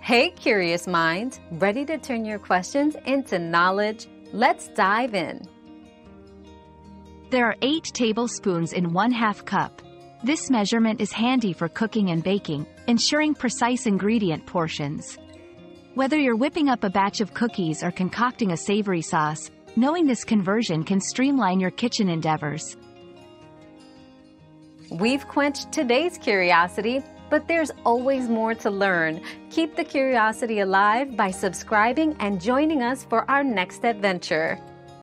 Hey, curious minds, ready to turn your questions into knowledge? Let's dive in. There are 8 tablespoons in 1/2 cup. This measurement is handy for cooking and baking, ensuring precise ingredient portions. Whether you're whipping up a batch of cookies or concocting a savory sauce, knowing this conversion can streamline your kitchen endeavors. We've quenched today's curiosity, but there's always more to learn. Keep the curiosity alive by subscribing and joining us for our next adventure.